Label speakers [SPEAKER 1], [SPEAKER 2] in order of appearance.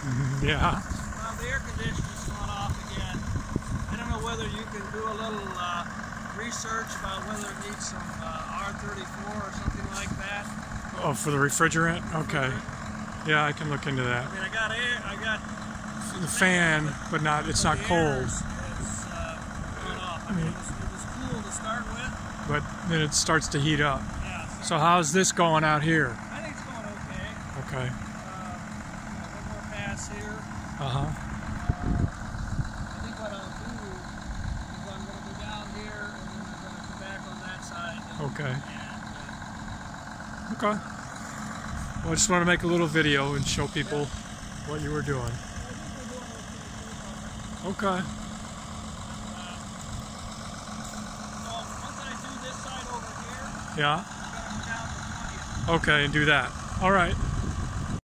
[SPEAKER 1] Yeah.
[SPEAKER 2] Well, the air conditioning's gone off again. I don't know whether you can do a little research about whether it needs some R34 or something like that.
[SPEAKER 1] Oh, for the refrigerant? Okay. Yeah, I can look into that.
[SPEAKER 2] I mean, I got air, I got
[SPEAKER 1] The fan, but it's not cold.
[SPEAKER 2] It's gone off. I mean, it was cool to start with.
[SPEAKER 1] But then it starts to heat up.
[SPEAKER 2] Yeah.
[SPEAKER 1] So how's this going out here?
[SPEAKER 2] I think it's going okay.
[SPEAKER 1] Okay.
[SPEAKER 2] One more pass here.
[SPEAKER 1] Uh-huh.
[SPEAKER 2] I think what I'll do is I'm going to go down here and then I'm going to come back on that side.
[SPEAKER 1] Okay. Okay. Well, I just want to make a little video and show people what you were doing. Okay.
[SPEAKER 2] Once I do this side over here,
[SPEAKER 1] Yeah.
[SPEAKER 2] I'm going to come down to 20.
[SPEAKER 1] Okay, and do that. All right.